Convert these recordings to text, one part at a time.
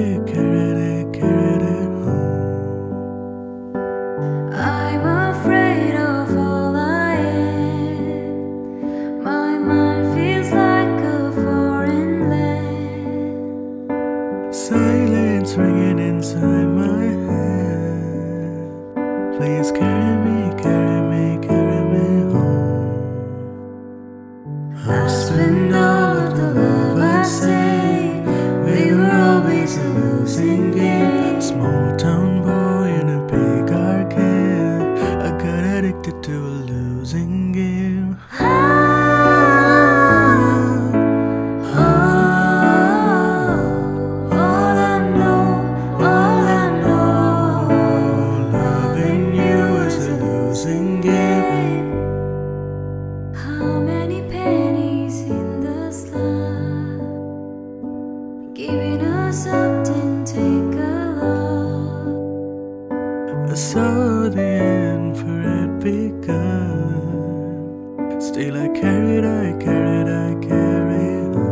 carried it home. I'm afraid of all I am. My mind feels like a foreign land. Silence ringing inside my head. Please carry me home. I'll spend all of the love I saved. We were always a losing game. Small town boy in a big arcade. I got addicted to a losing game. How many pennies in the slot? Giving us up didn't take a lot. I saw the end for it begun. Still I carried on.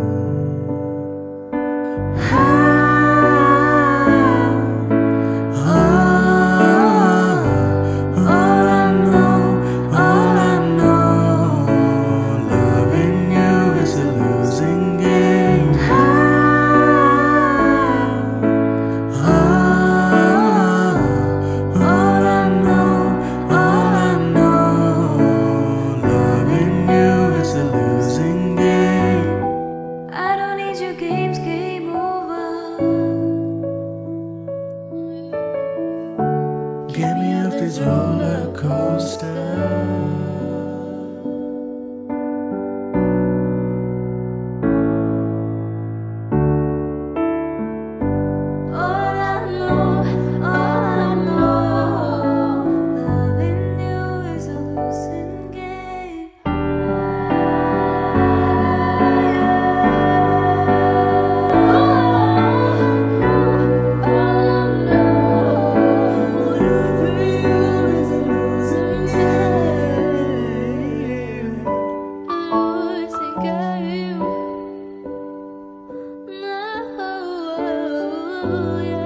Get me off this roller coaster. Oh, yeah.